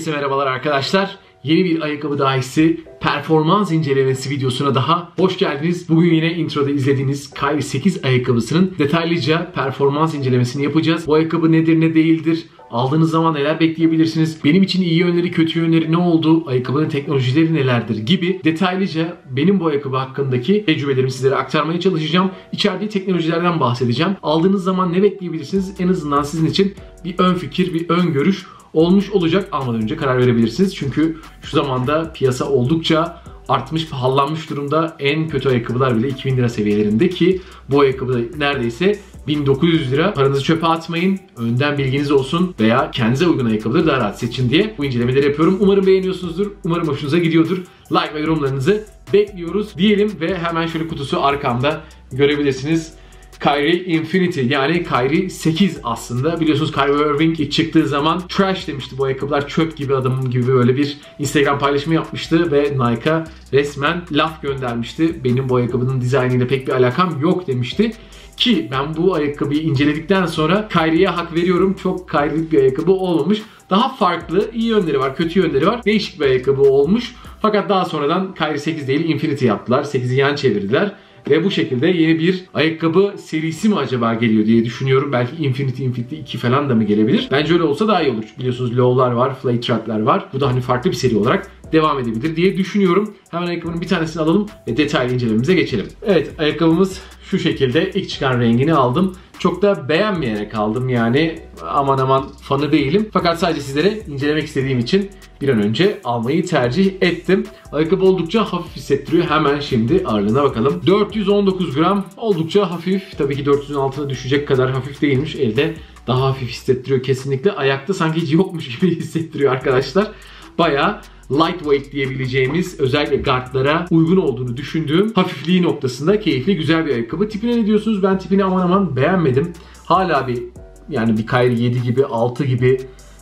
Herkese merhabalar arkadaşlar. Yeni bir ayakkabı dahisi performans incelemesi videosuna daha hoş geldiniz. Bugün yine introda izlediğiniz Kyrie 8 ayakkabısının detaylıca performans incelemesini yapacağız. Bu ayakkabı nedir, ne değildir? Aldığınız zaman neler bekleyebilirsiniz? Benim için iyi yönleri, kötü yönleri ne oldu? Ayakkabının teknolojileri nelerdir? Gibi detaylıca benim bu ayakkabı hakkındaki tecrübelerimi sizlere aktarmaya çalışacağım. İçerdiği teknolojilerden bahsedeceğim. Aldığınız zaman ne bekleyebilirsiniz? En azından sizin için bir ön fikir, bir ön görüş olmuş olacak. Almadan önce karar verebilirsiniz. Çünkü şu zamanda piyasa oldukça artmış, pahalanmış durumda. En kötü ayakkabılar bile 2000 lira seviyelerinde ki bu ayakkabı neredeyse 1900 lira. Paranızı çöpe atmayın. Önden bilginiz olsun veya kendinize uygun ayakkabıları daha rahat seçin diye bu incelemeleri yapıyorum. Umarım beğeniyorsunuzdur. Umarım hoşunuza gidiyordur. Like ve yorumlarınızı bekliyoruz diyelim ve hemen şöyle kutusu arkamda görebilirsiniz. Kyrie Infinity yani Kyrie 8 aslında. Biliyorsunuz Kyrie Irving ilk çıktığı zaman trash demişti, bu ayakkabılar çöp gibi, adamım gibi böyle bir Instagram paylaşımı yapmıştı ve Nike'a resmen laf göndermişti. Benim bu ayakkabının dizaynıyla pek bir alakam yok demişti. Ki ben bu ayakkabıyı inceledikten sonra Kyrie'ye hak veriyorum. Çok Kyrie'lik bir ayakkabı olmamış. Daha farklı, iyi yönleri var, kötü yönleri var. Değişik bir ayakkabı olmuş. Fakat daha sonradan Kyrie 8 değil Infinity yaptılar. 8'i yan çevirdiler. Ve bu şekilde yeni bir ayakkabı serisi mi acaba geliyor diye düşünüyorum. Belki Infinity 2 falan da mı gelebilir? Bence öyle olsa daha iyi olur. Biliyorsunuz low'lar var, flight trap'ler var. Bu da hani farklı bir seri olarak devam edebilir diye düşünüyorum. Hemen ayakkabının bir tanesini alalım ve detaylı incelememize geçelim. Evet, ayakkabımız şu şekilde. İlk çıkan rengini aldım. Çok da beğenmeyerek aldım yani. Aman aman fanı değilim. Fakat sadece sizlere incelemek istediğim için bir an önce almayı tercih ettim. Ayakkabı oldukça hafif hissettiriyor. Hemen şimdi ağırlığına bakalım. 419 gram, oldukça hafif. Tabii ki 400'ün altına düşecek kadar hafif değilmiş. Elde daha hafif hissettiriyor kesinlikle. Ayakta sanki hiç yokmuş gibi hissettiriyor arkadaşlar. Bayağı lightweight diyebileceğimiz, özellikle guardlara uygun olduğunu düşündüğüm hafifliği noktasında keyifli, güzel bir ayakkabı. Tipine ne diyorsunuz? Ben tipini aman aman beğenmedim. Hala bir Kyrie 7 gibi, 6 gibi,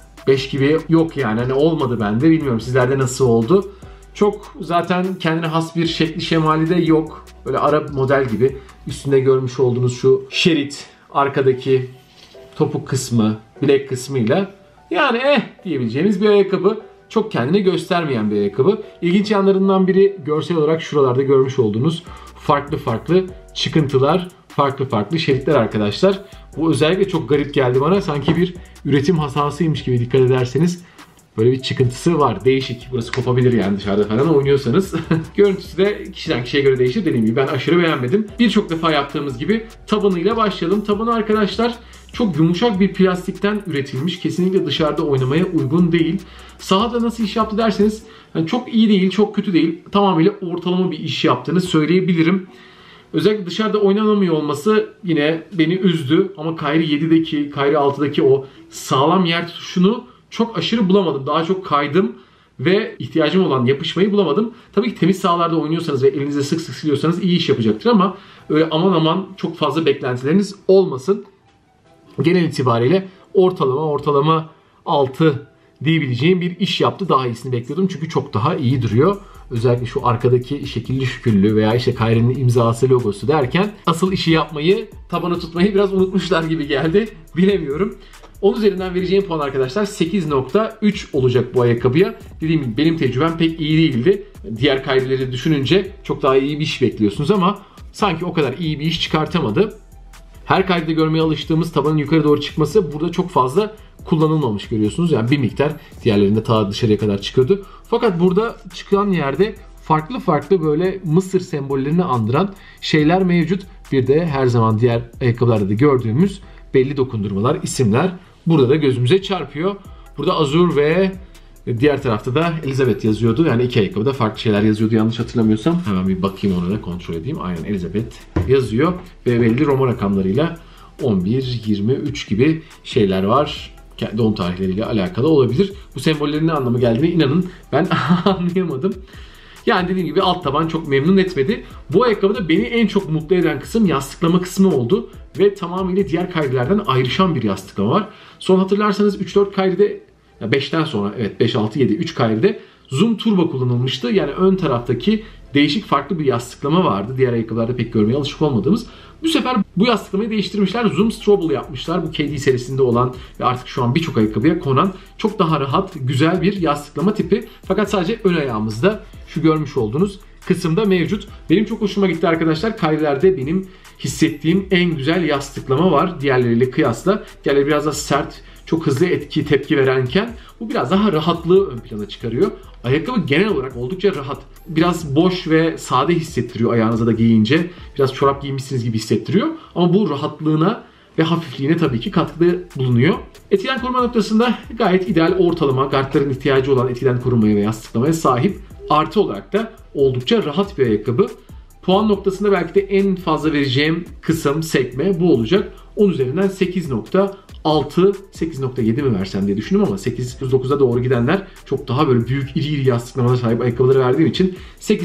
5 gibi yok yani. Hani olmadı bende. Bilmiyorum sizlerde nasıl oldu. Çok zaten kendine has bir şekli şemali de yok. Böyle Arap model gibi. Üstünde görmüş olduğunuz şu şerit, arkadaki topuk kısmı, bilek kısmıyla yani diyebileceğimiz bir ayakkabı. Çok kendini göstermeyen bir ayakkabı. İlginç yanlarından biri görsel olarak şuralarda görmüş olduğunuz farklı farklı çıkıntılar, farklı farklı şeritler arkadaşlar. Bu özellikle çok garip geldi bana. Sanki bir üretim hatasıymış gibi, dikkat ederseniz böyle bir çıkıntısı var. Değişik. Burası kopabilir yani dışarıda falan oynuyorsanız. Görüntüsü de kişiden kişiye göre değişir. Dediğim gibi ben aşırı beğenmedim. Birçok defa yaptığımız gibi tabanıyla başlayalım. Tabanı arkadaşlar çok yumuşak bir plastikten üretilmiş. Kesinlikle dışarıda oynamaya uygun değil. Sahada nasıl iş yaptı derseniz yani çok iyi değil, çok kötü değil. Tamamıyla ortalama bir iş yaptığını söyleyebilirim. Özellikle dışarıda oynanamıyor olması yine beni üzdü. Ama Kyrie 7'deki, Kyrie 6'daki o sağlam yer tutuşunu çok aşırı bulamadım. Daha çok kaydım ve ihtiyacım olan yapışmayı bulamadım. Tabii ki temiz sahalarda oynuyorsanız ve elinizle sık sık siliyorsanız iyi iş yapacaktır ama öyle aman aman çok fazla beklentileriniz olmasın. Genel itibariyle ortalama 6 diyebileceğim bir iş yaptı. Daha iyisini bekliyordum çünkü çok daha iyi duruyor. Özellikle şu arkadaki şekilli şüküllü veya işte Kyrie'nin imzası, logosu derken asıl işi yapmayı, tabanı tutmayı biraz unutmuşlar gibi geldi. Bilemiyorum. 10 üzerinden vereceğim puan arkadaşlar 8.3 olacak bu ayakkabıya. Dediğim gibi benim tecrübem pek iyi değildi. Diğer Kyrie'leri düşününce çok daha iyi bir iş bekliyorsunuz ama sanki o kadar iyi bir iş çıkartamadı. Her Kyrie'de görmeye alıştığımız tabanın yukarı doğru çıkması burada çok fazla kullanılmamış, görüyorsunuz. Yani bir miktar, diğerlerinde ta dışarıya kadar çıkıyordu. Fakat burada çıkan yerde farklı farklı böyle Mısır sembollerini andıran şeyler mevcut. Bir de her zaman diğer ayakkabılarda da gördüğümüz belli dokundurmalar, isimler burada da gözümüze çarpıyor. Burada Azur ve diğer tarafta da Elizabeth yazıyordu. Yani iki ayakkabıda farklı şeyler yazıyordu yanlış hatırlamıyorsam. Hemen bir bakayım, ona da kontrol edeyim. Aynen Elizabeth yazıyor ve belli Roma rakamlarıyla 11, 23 gibi şeyler var. Doğum tarihleriyle alakalı olabilir. Bu sembollerin ne anlamı geldiğini inanın ben anlayamadım. Yani dediğim gibi alt taban çok memnun etmedi. Bu ayakkabıda beni en çok mutlu eden kısım yastıklama kısmı oldu. Ve tamamıyla diğer Kyrie'lerden ayrışan bir yastıklama var. Son hatırlarsanız 3-4 Kyrie'de, 5'ten sonra, evet 5, 6, 7, 3 Kyrie'de Zoom Turbo kullanılmıştı. Yani ön taraftaki değişik farklı bir yastıklama vardı. Diğer ayakkabılarda pek görmeye alışık olmadığımız. Bu sefer bu yastıklamayı değiştirmişler. Zoom Strobel yapmışlar. Bu KD serisinde olan ve artık şu an birçok ayakkabıya konan çok daha rahat, güzel bir yastıklama tipi. Fakat sadece ön ayağımızda şu görmüş olduğunuz kısımda mevcut. Benim çok hoşuma gitti arkadaşlar. Kyrie'lerde benim hissettiğim en güzel yastıklama var diğerleriyle kıyasla. Diğerleri biraz daha sert, çok hızlı tepki verenken bu biraz daha rahatlığı ön plana çıkarıyor. Ayakkabı genel olarak oldukça rahat. Biraz boş ve sade hissettiriyor ayağınıza da giyince. Biraz çorap giymişsiniz gibi hissettiriyor. Ama bu rahatlığına ve hafifliğine tabii ki katkıda bulunuyor. Etkiden koruma noktasında gayet ideal ortalama, gardların ihtiyacı olan etkiden korumaya ve yastıklamaya sahip. Artı olarak da oldukça rahat bir ayakkabı. Puan noktasında belki de en fazla vereceğim kısım, sekme bu olacak. 10 üzerinden 8.6, 8.7 mi versem diye düşündüm ama 8.9'a doğru gidenler çok daha böyle büyük iri yastıklamalara sahip ayakkabıları verdiğim için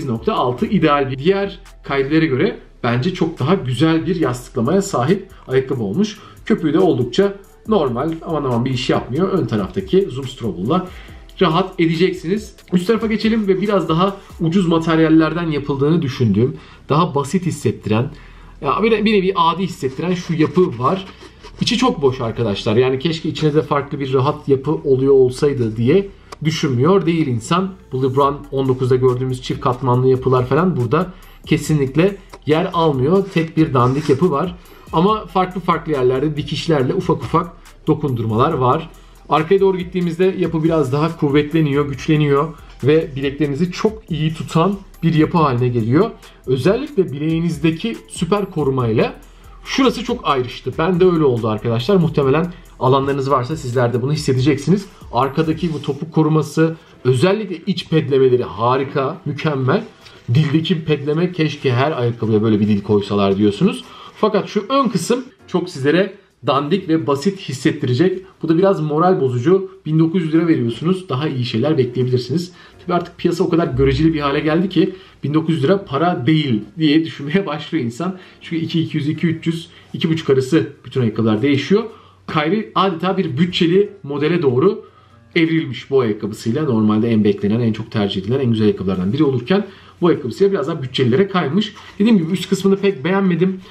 8.6 ideal bir. Diğer Kyrie'lere göre bence çok daha güzel bir yastıklamaya sahip ayakkabı olmuş. Köpüğü de oldukça normal, aman aman bir iş yapmıyor. Ön taraftaki Zoom Strobel'la rahat edeceksiniz. Üst tarafa geçelim ve biraz daha ucuz materyallerden yapıldığını düşündüğüm, daha basit hissettiren, bir nevi adi hissettiren şu yapı var. İçi çok boş arkadaşlar. Yani keşke içine de farklı bir rahat yapı oluyor olsaydı diye düşünmüyor değil insan. Bu LeBron 19'da gördüğümüz çift katmanlı yapılar falan burada kesinlikle yer almıyor. Tek bir dandik yapı var. Ama farklı yerlerde dikişlerle ufak ufak dokundurmalar var. Arkaya doğru gittiğimizde yapı biraz daha kuvvetleniyor, güçleniyor ve bileklerinizi çok iyi tutan bir yapı haline geliyor. Özellikle bileğinizdeki süper korumayla şurası çok ayrıştı. Ben de öyle oldu arkadaşlar. Muhtemelen alanlarınız varsa sizler de bunu hissedeceksiniz. Arkadaki bu topuk koruması, özellikle iç pedlemeleri harika, mükemmel. Dildeki pedleme, keşke her ayakkabıya böyle bir dil koysalar diyorsunuz. Fakat şu ön kısım çok sizlere dandik ve basit hissettirecek. Bu da biraz moral bozucu. 1900 lira veriyorsunuz. Daha iyi şeyler bekleyebilirsiniz. Tabii artık piyasa o kadar göreceli bir hale geldi ki 1900 lira para değil diye düşünmeye başlıyor insan. Çünkü 2200, 2300, 2,5 arası bütün ayakkabılar değişiyor. Kyrie adeta bir bütçeli modele doğru evrilmiş bu ayakkabısıyla. Normalde en beklenen, en çok tercih edilen, en güzel ayakkabılardan biri olurken bu ayakkabısıyla biraz daha bütçelilere kaymış. Dediğim gibi üst kısmını pek beğenmedim.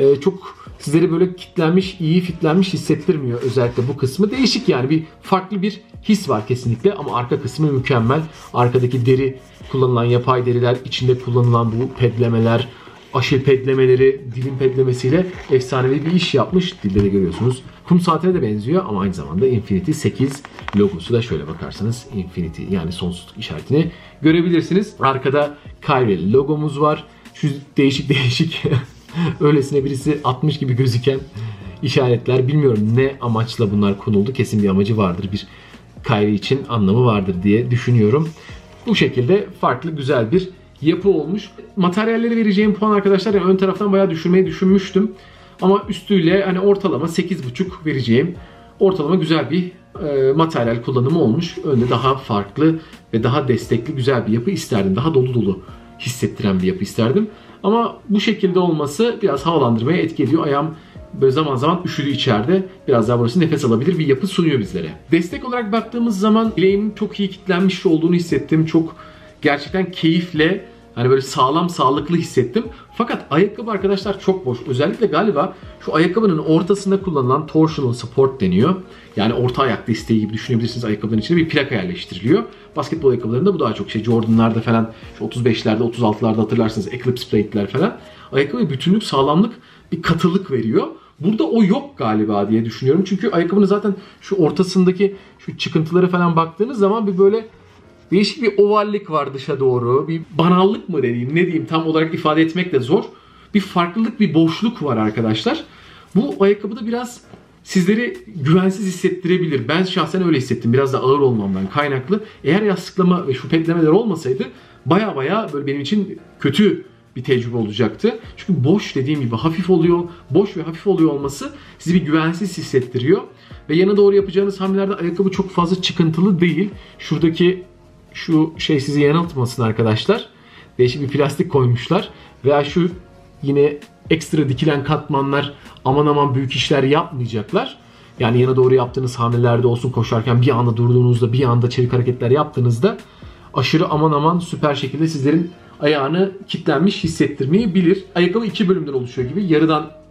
Çok sizleri böyle kitlenmiş, iyi fitlenmiş hissettirmiyor özellikle bu kısmı. Değişik yani, bir farklı bir his var kesinlikle ama arka kısmı mükemmel. Arkadaki deri, kullanılan yapay deriler, içinde kullanılan bu pedlemeler, aşil pedlemeleri, dilin pedlemesiyle efsanevi bir iş yapmış. Dilde de görüyorsunuz. Kum saatine de benziyor ama aynı zamanda Infinity 8 logosu da şöyle bakarsanız Infinity yani sonsuzluk işaretini görebilirsiniz. Arkada Kyrie logomuz var. Şu değişik öylesine birisi atmış gibi gözüken işaretler. Bilmiyorum ne amaçla bunlar konuldu. Kesin bir amacı vardır. Bir Kyrie için anlamı vardır diye düşünüyorum. Bu şekilde farklı güzel bir yapı olmuş. Materyallere vereceğim puan arkadaşlar yani ön taraftan bayağı düşürmeyi düşünmüştüm. Ama üstüyle hani ortalama 8,5 vereceğim. Ortalama güzel bir materyal kullanımı olmuş. Önde daha farklı ve daha destekli güzel bir yapı isterdim. Daha dolu dolu hissettiren bir yapı isterdim. Ama bu şekilde olması biraz havalandırmaya etki ediyor. Ayağım böyle zaman zaman üşüdü içeride. Biraz daha burası nefes alabilir bir yapı sunuyor bizlere. Destek olarak baktığımız zaman bileğimin çok iyi kilitlenmiş olduğunu hissettim. Çok gerçekten keyifle, hani böyle sağlam, sağlıklı hissettim. Fakat ayakkabı arkadaşlar çok boş. Özellikle galiba şu ayakkabının ortasında kullanılan torsional support deniyor. Yani orta ayak desteği gibi düşünebilirsiniz. Ayakkabının içine bir plaka yerleştiriliyor. Basketbol ayakkabılarında bu daha çok Jordan'larda falan, şu 35'lerde, 36'larda hatırlarsınız Eclipse plate'ler falan. Ayakkabıya bütünlük, sağlamlık, bir katılık veriyor. Burada o yok galiba diye düşünüyorum. Çünkü ayakkabının zaten şu ortasındaki şu çıkıntıları falan baktığınız zaman bir böyle değişik bir ovallik var dışa doğru. Bir banallık mı diyeyim, ne diyeyim tam olarak ifade etmek de zor. Bir farklılık, bir boşluk var arkadaşlar. Bu ayakkabıda biraz sizleri güvensiz hissettirebilir. Ben şahsen öyle hissettim. Biraz da ağır olmamdan kaynaklı. Eğer yastıklama ve şu pedlemeler olmasaydı baya böyle benim için kötü bir tecrübe olacaktı. Çünkü boş, dediğim gibi hafif oluyor. Boş ve hafif oluyor olması sizi bir güvensiz hissettiriyor. Ve yana doğru yapacağınız hamlelerde ayakkabı çok fazla çıkıntılı değil. Şuradaki şu şey sizi yanıltmasın arkadaşlar. Değişik bir plastik koymuşlar. Veya şu yine ekstra dikilen katmanlar aman büyük işler yapmayacaklar. Yani yana doğru yaptığınız hamlelerde olsun, koşarken bir anda durduğunuzda, bir anda çevik hareketler yaptığınızda aşırı aman süper şekilde sizlerin ayağını kilitlenmiş hissettirmeyebilir. Ayakkabı iki bölümden oluşuyor gibi. Yarıdan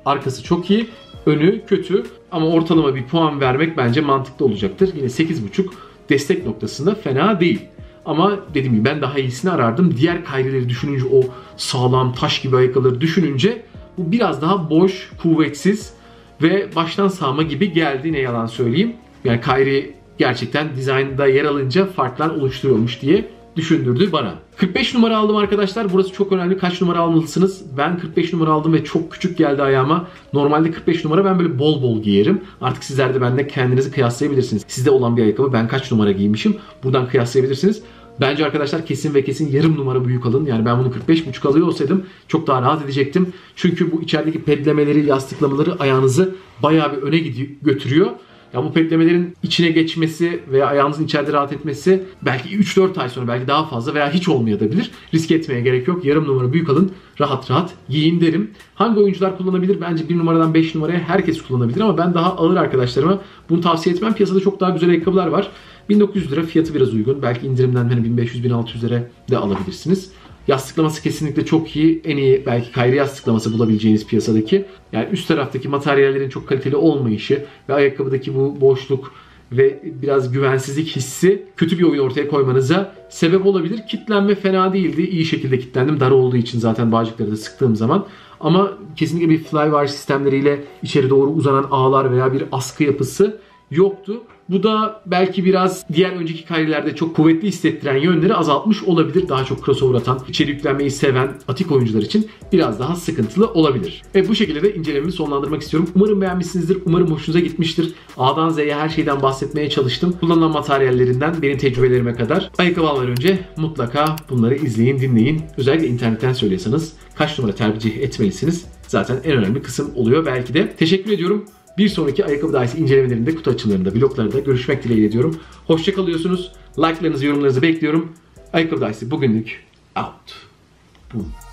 Arkası çok iyi, önü kötü ama ortalama bir puan vermek bence mantıklı olacaktır. Yine 8.5 destek noktasında fena değil. Ama dediğim gibi ben daha iyisini arardım. Diğer Kyrie'leri düşününce, o sağlam taş gibi ayakkabıları düşününce bu biraz daha boş, kuvvetsiz ve baştan sağma gibi geldi, ne yalan söyleyeyim. Yani Kyrie gerçekten dizaynda yer alınca farklar oluşturuyormuş diye düşündürdü bana. 45 numara aldım arkadaşlar. Burası çok önemli. Kaç numara almalısınız? Ben 45 numara aldım ve çok küçük geldi ayağıma. Normalde 45 numara ben böyle bol bol giyerim. Artık sizler de benden kendinizi kıyaslayabilirsiniz. Sizde olan bir ayakkabı, ben kaç numara giymişim? Buradan kıyaslayabilirsiniz. Bence arkadaşlar kesin ve kesin yarım numara büyük alın. Yani ben bunu 45.5 alıyor olsaydım çok daha rahat edecektim. Çünkü bu içerideki pedlemeleri, yastıklamaları ayağınızı bayağı bir öne götürüyor. Ya bu petlemelerin içine geçmesi veya ayağınızın içeride rahat etmesi belki 3-4 ay sonra, belki daha fazla veya hiç olmayabilir. Risk etmeye gerek yok. Yarım numara büyük alın. Rahat rahat giyin derim. Hangi oyuncular kullanabilir? Bence 1 numaradan 5 numaraya herkes kullanabilir ama ben daha ağır arkadaşlarıma bunu tavsiye etmem. Piyasada çok daha güzel ayakkabılar var. 1900 lira, fiyatı biraz uygun. Belki indirimden hani 1500-1600 lira de alabilirsiniz. Yastıklaması kesinlikle çok iyi. En iyi belki Kyrie yastıklaması bulabileceğiniz piyasadaki. Yani üst taraftaki materyallerin çok kaliteli olmayışı ve ayakkabıdaki bu boşluk ve biraz güvensizlik hissi kötü bir oyun ortaya koymanıza sebep olabilir. Kitlenme fena değildi. İyi şekilde kitlendim. Dar olduğu için zaten bağcıkları da sıktığım zaman. Ama kesinlikle bir fly-wire sistemleriyle içeri doğru uzanan ağlar veya bir askı yapısı yoktu. Bu da belki biraz diğer önceki Kyrie'lerde çok kuvvetli hissettiren yönleri azaltmış olabilir. Daha çok crossover atan, içeri yüklenmeyi seven atik oyuncular için biraz daha sıkıntılı olabilir. Ve bu şekilde de incelememi sonlandırmak istiyorum. Umarım beğenmişsinizdir. Umarım hoşunuza gitmiştir. A'dan Z'ye her şeyden bahsetmeye çalıştım. Kullanılan materyallerinden benim tecrübelerime kadar. Ayakkabı almadan önce mutlaka bunları izleyin, dinleyin. Özellikle internetten söylüyorsanız kaç numara tercih etmelisiniz? Zaten en önemli kısım oluyor belki de. Teşekkür ediyorum. Bir sonraki ayakkabı dairesi incelemelerinde, kutu açılarında, vloglarda görüşmek dileğiyle diyorum. Hoşça kalıyorsunuz. Like'larınızı, yorumlarınızı bekliyorum. Ayakkabı dairesi bugünlük out. Boom.